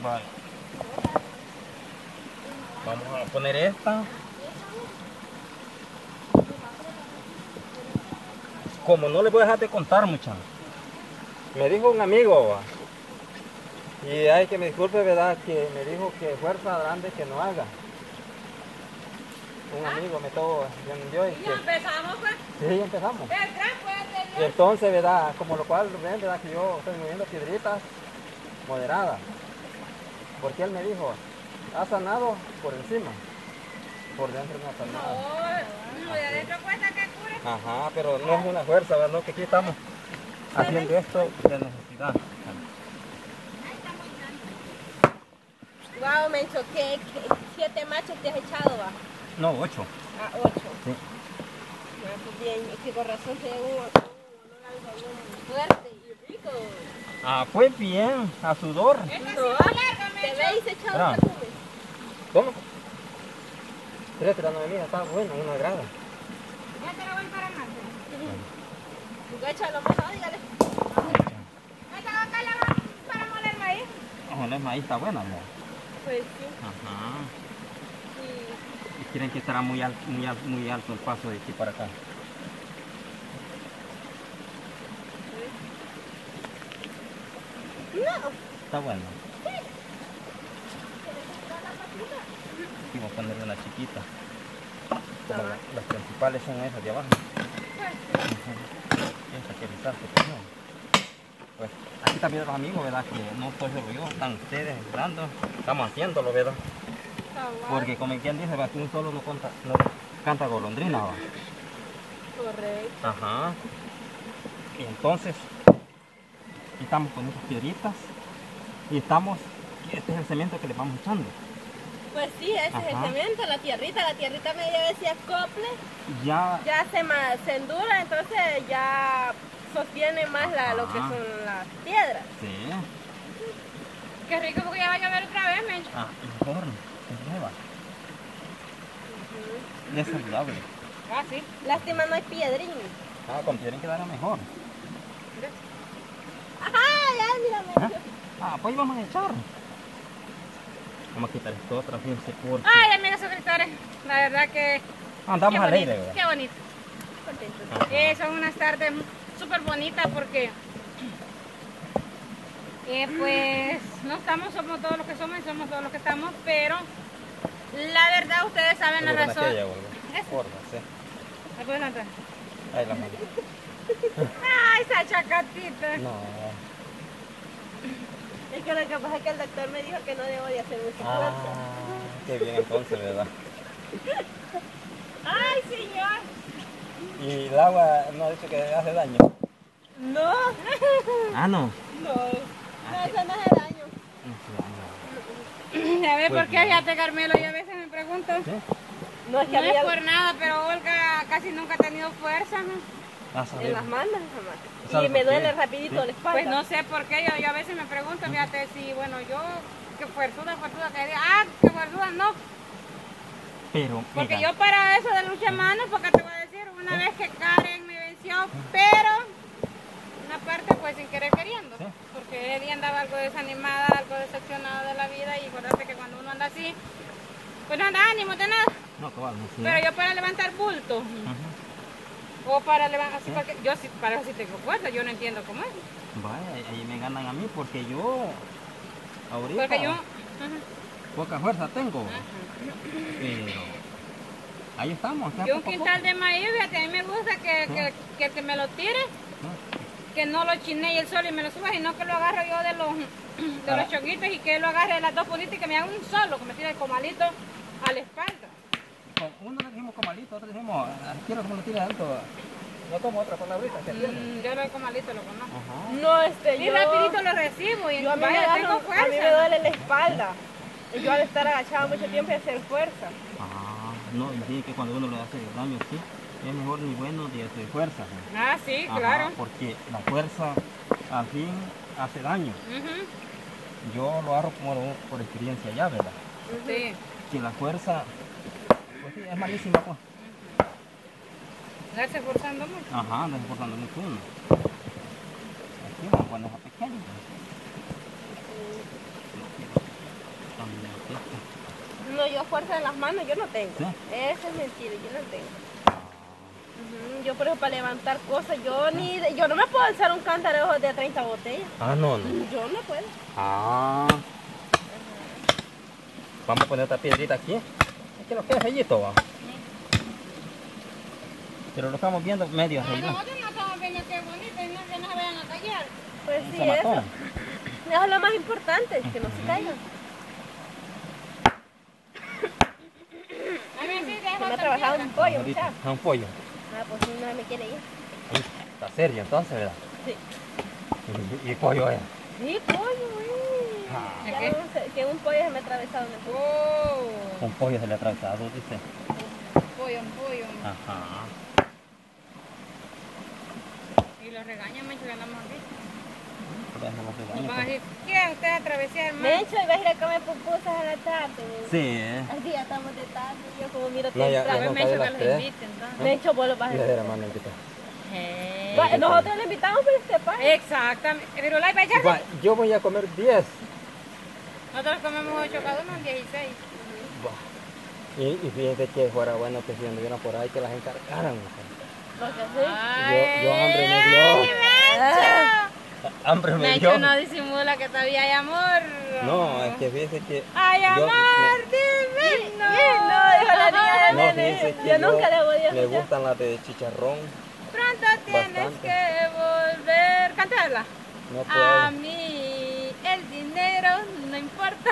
Vale. Vamos a poner esta. Como no les voy a dejar de contar, muchachos. Me dijo un amigo, ¿va? Y hay que me disculpe, ¿verdad? Que me dijo que fuerza grande que no haga. Un amigo me todo envió y ¿Y que... ya empezamos, pues? Sí, empezamos. ¿Verdad? Pues, Y entonces, ¿verdad? Como lo cual ven, ¿verdad? Que yo estoy moviendo piedritas moderadas. Porque él me dijo, ha sanado por encima. Por dentro no ha sanado. No, de adentro cuesta que cure. Ajá, pero no es una fuerza, ¿verdad? Que aquí estamos haciendo esto de necesidad. Wow, Mencho, ¿qué 7 machos te has echado, va? No, 8. Ah, 8. Sí. Ah, pues bien, es que con razón se ve un olor algo bien fuerte y rico. Ah, pues bien, a sudor. No, te veis echado Bravo. perfume. ¿Cómo? 3,9 está bueno, 1 grado. Ya te lo voy para más. Tú échalo mejor, dígale. Esta acá la va para moler maíz. Ojo, el maíz está buena, ¿no? Pues sí. Ajá. Sí. Y quieren que estará muy alto el paso de aquí para acá. No. Está bueno. Y voy a ponerle una chiquita. Como las principales son esas de abajo. Esa que resalta, pues aquí también los amigos, ¿verdad? Que no estoy solo yo, están ustedes entrando. Estamos haciéndolo, ¿verdad? Porque como quien dice, aquí un solo no canta golondrina, ¿va? Correcto. Ajá. Y entonces, aquí estamos con estas piedritas y estamos, este es el cemento que le vamos echando. Pues sí, ese es el Ajá. cemento, la tierrita media vez se acople, Ya, ya se endura, entonces ya sostiene más lo que Ajá. son las piedras. sí. Qué rico porque ya va a llover otra vez, Mencho. Ah, mejor, se nueva. Y es saludable. Ah, sí. Lástima no hay piedrín. Ah, con piedra quedará mejor. Ajá, ya, mira, ¿Ah? Mencho. Ah, pues vamos a echar. Vamos a quitar esto otra vez, porque Ay, amigos suscriptores, la verdad que andamos qué alegre, bonito, ¿verdad? qué bonito. Ajá. Son unas tardes súper bonitas porque pues no somos todos los que somos y somos todos los que estamos, pero la verdad ustedes saben la Pero con razón. aquella, ¿verdad? Eso. Porfa, sí. ¿Me pueden entrar? Ahí la mano. Ay, esa chacatita. No. Es que lo que pasa es que el doctor me dijo que no debo de hacer mucha fuerza. Ah, qué bien entonces, ¿verdad? Ay, señor. Y el agua no ha dicho que hace daño. No. Ah, no. No. No, eso no hace daño. A ver, Pues ¿por qué? bien. Fíjate, Carmelo, y a veces me pregunto. ¿Sí? No es por nada, pero Olga casi nunca ha tenido fuerza, ¿no? Ah, sabe. En las manos jamás. ¿Sabe Y me por qué? duele rapidito ¿Sí? la espalda. Pues no sé por qué, yo a veces me pregunto, fíjate, si bueno, yo, que fuerzuda, que diga, que fuerzuda, no. Pero, Porque mira, yo para eso de lucha manos, porque te voy a decir, una vez que Karen me venció, pero una parte pues sin querer queriendo. Sí. Porque ella andaba algo desanimada, algo decepcionada de la vida y acuérdate que cuando uno anda así, pues no anda ánimo de nada. no, cabal, no, sí. Pero yo para levantar bulto, Ajá. o para levantar así, Sí. porque yo sí, para eso sí tengo fuerza, yo no entiendo cómo es. Vaya, ahí me ganan a mí porque yo, ahorita, Porque yo, poca fuerza tengo. Pero, ahí estamos. ya yo un poco a quintal poco. de maíz, fíjate, a mí me gusta que me lo tire, que no lo chinee el sol y me lo suba, sino que lo agarre yo de los choquitos y que él lo agarre de las dos puntitas y que me haga un solo, que me tire el comalito a la espalda. Uno le dijimos comalito, otro le dijimos, quiero que me lo tire alto. No tomo otra palabrita, ¿se entiende? Yo el comalito lo conozco. Ajá. No, y rapidito lo recibo y A mí tengo fuerza. me duele la espalda. Y yo al estar agachada mucho tiempo y hacer fuerza. Ah, no, y sí, que cuando uno le hace daño, sí, es mejor ni bueno ni hacer fuerza. ¿Sí? Ah, sí, Ajá, claro. porque la fuerza al fin hace daño. Ujú. Yo lo agarro como por experiencia ya, ¿verdad? Sí. Que la fuerza, pues sí, es malísima, pues. Darse esforzando mucho. Ajá, no es importando mucho uno. Aquí vamos a poner a pequeño. pero yo fuerza en las manos yo no tengo. ¿Sí? Eso es mentira, yo no tengo. Yo por eso para levantar cosas, yo no me puedo alzar un cántaro de 30 botellas. Ah, no. Yo no puedo. Ah. Vamos a poner esta piedrita aquí. Es que lo que es sellito, va. Pero lo estamos viendo medio arreglado. Nosotros no estamos viendo qué bonito y no que no se vayan a callar. Pues sí, Se mató. eso es lo más importante, que no se caigan. A mí sí, Que dejo me ha trabajado un pollo, Ahorita, muchacho. un pollo. Ah, pues no me quiere ir. Ahí, está serio entonces, ¿verdad? Sí. Y pollo es. Sí, pollo, güey. Ah. Ya ¿Qué? no sé, que un pollo se me ha atravesado en el pollo. Oh, Un pollo se le ha atravesado, dice. un pollo. Ajá. Y los regañan, Mencho, que andamos aquí. Déjame Nos regañar, van a pues. decir, ¿qué? ¿Usted atravesé el mar? Mencho, iba a ir a comer pupusas a la tarde. Sí, Así ya estamos de tarde. Yo como miro No, ya- temprano. ya no Mencho cae que las los tres. invite, entonces. Mencho, vos lo vas a Le invitar. de la mano invita. Va, nosotros le invitamos, pero usted paga. Exactamente. Pero la iba a echarse. Va, yo voy a comer 10. Nosotros comemos 8 cada uno, 16. Y fíjense que fuera bueno que si anduvieran por ahí que las encargaran. Porque sí. Yo hambre me dio. Ah, Hambre me Mencho dio. no disimula que todavía hay amor. No, es que fíjense que. ¡Ay, yo- amor me- divino! no, dijo la niña, No, nene. fíjense que Yo nunca le voy a me escuchar. gustan las de chicharrón. Pronto tienes Bastante. que volver. Cantarla. No A puedo. mí el dinero no importa.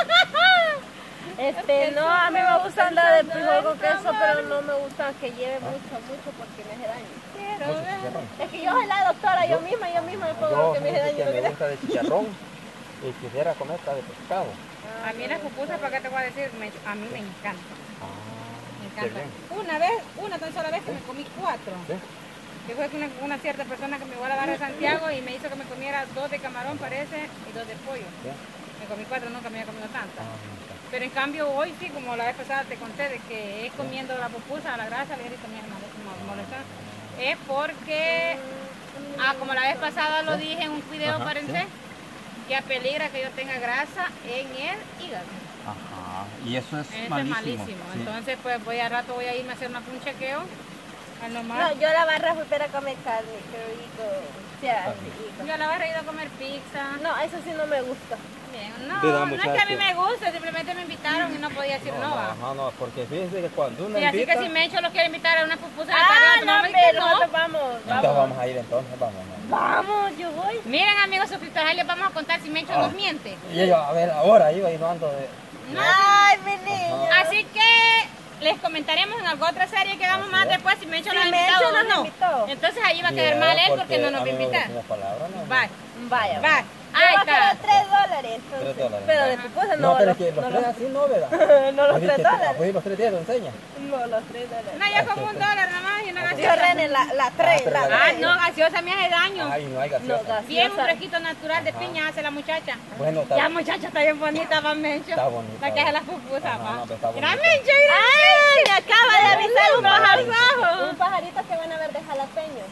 No, a mí me gusta andar de frijol con queso, pero no me gusta que lleve mucho porque me hace daño. Quiero Mucho ver. chicharrón. Es que yo soy la doctora, yo misma le pongo Yo lo que me hace fíjense daño. que me gusta de chicharrón y quisiera comer esta de pescado. A mí las pupusas, ¿para qué te voy a decir? A mí me encanta. Me qué encanta. bien. Una tan sola vez que me comí 4. ¿Sí? Que fue una cierta persona que me llevó a la barra de Santiago y me hizo que me comiera 2 de camarón, parece, y 2 de pollo. ¿Sí? Me comí 4, nunca me había comido tantas. Ah, Pero en cambio hoy sí, como la vez pasada te conté de que es comiendo la pupusa, la grasa, le grito me molesta. Es porque, como la vez pasada lo dije en un video, Ajá, parece, sí. que apeligra que yo tenga grasa en el hígado. Ajá. Y eso es Eso malísimo. es malísimo. Sí. Entonces, pues a rato voy a irme a hacer un chequeo. Al No, normal. yo la barra fui para comer carne, qué rico. Sí, rico. Yo la voy a ir a comer pizza. No, eso sí no me gusta. Bien, Verdad, no es que a mí muchacho. me guste, simplemente me invitaron y no podía decir no. va. No, porque fíjense que cuando uno Sí, así invita, que si Mencho lo quiere invitar a una pupusa, No, no, pero nosotros vamos. entonces vamos a ir entonces, vamos. Vamos, yo voy. Miren, amigos suscriptores, ahí les vamos a contar si Mencho nos miente. Y yo, a ver, ahora iba y no ando de... No. Ay, mi niño. Así que les comentaremos en alguna otra serie que hagamos Así más es. después si Mencho Si nos ha Mencho invitado o nos no. invitó. Entonces ahí va a quedar mal él porque no nos va a invitar. Bye. Vaya, Bye. Ahí Ahí está. está. $3, entonces. $3. Pero de pupusa No, no. pero los- es que los no tres los- así no, ¿verdad? No los Así que, $3. pues los 3 días lo enseña. No, los $3. No, yo como $1 nada más y una Dijo gaseosa. René, la 3. pero la- Ah, no, gaseosa me hace daño. Ay, no hay No, gaseosa. gaseosa. Bien, un fresquito natural de piña hace la muchacha. Bueno, Ya muchacha está bien bonita, va Mencho. Está bonita, La que hace va. las pupusas, Ajá, va. no, pero está Mira bonita. Mencho, mira. ¡Ay! Me acaba de avisar un pajarito. pajarito. Un pajarito que van a ver de jalapeño.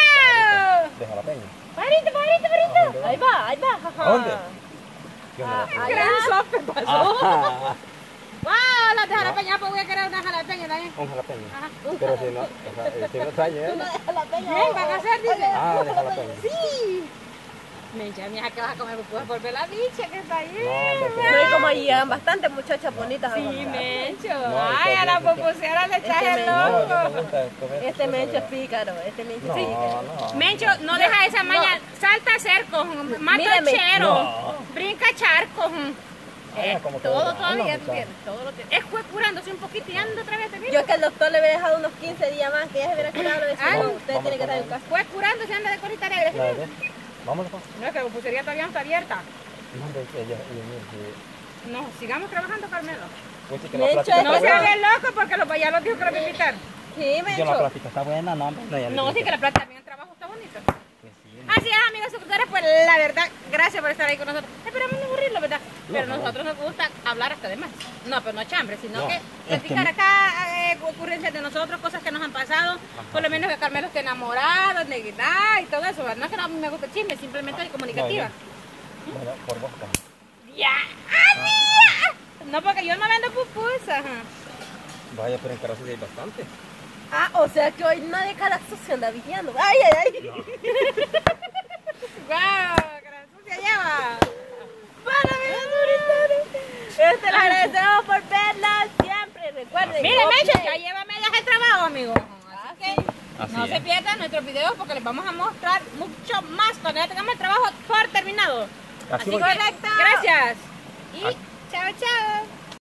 ¡Wow! Deja la peña. Pajarito, pajarito, pajarito. Ahí va. Ajá. ¿A dónde? Yo no la Ah, tengo. allá. Gran sope pasó. Ajá. ¡Wow! Las de jalapeña, pues voy a querer una jalapeña también. Un jalapeño. Ajá. Pero si no, o sea, si no trae, ¿eh? Una de jalapeño. Bien, van a hacer, dice. Ah, de jalapeño. Sí. Mencha, mija, que vas a comer pupusas por ver la bicha que está ahí. No, No, y como llegan bastantes muchachas bonitas. Sí, ¿verdad? Mencho. No, Ay, a la pupusera le echas el Mencho. No, yo me loco. gusta comer Este cosas, Mencho es ¿verdad? pícaro. Este Mencho No, es pícaro. no. Mencho, no deja esa maña. Salta cerco, mata Mírame. chero, No. brinca charco. Ah, como que Todo, de todavía verano, tú muchacha. tienes, todo lo tienes. Es fue curándose un poquito y anda otra vez, te Yo miro. que el doctor le había dejado unos 15 días más, que ya se hubiera curado, le decía, Ay, no, usted vamos tiene que a estar en comer. casa. Fue curándose, anda de corita alegre. La de- Vámonos, pues. No, es que la pupusería todavía no está abierta. No, hombre, que No, sigamos trabajando, Carmelo. pues sí que la Mencho, plática No está se buena. haga el loco porque ya los dijo que lo voy a invitar. Sí, Yo la Mencho. plática está buena, no, hombre. ya le No, dije sí que la plata también el trabajo está bonito. que sí. Así es, amigos suscriptores, pues la verdad, gracias por estar ahí con nosotros. Esperamos no aburrirlo, ¿verdad? Pero No. nosotros nos gusta hablar hasta de más. No, pero no chambre, sino No, que es platicar que- acá ocurrencias de nosotros, cosas que nos han pasado. Por lo menos que Carmelo esté enamorado, de guitarra y todo eso. ¿verdad? No es que no a mí me gusta el chisme, simplemente soy comunicativa. Bueno, por vos también. ¡Ya! ¡Amiga! No, porque yo no vendo pupusas. Vaya, pero en Carazo sí hay bastante. Ah, o sea que hoy nadie Carazo se anda vigiando. Ay, ay, ay. ¡Guau! ¡Carazo se lleva! Bueno, amigos, les agradecemos por verla siempre. Recuerden. Mire, Mecho, ya lleva medias el trabajo, amigo. Así que Así no es. se pierdan nuestros videos porque les vamos a mostrar mucho más cuando ya tengamos el trabajo por terminado. Así Así voy. que, gracias. Y Ah. chao, chao.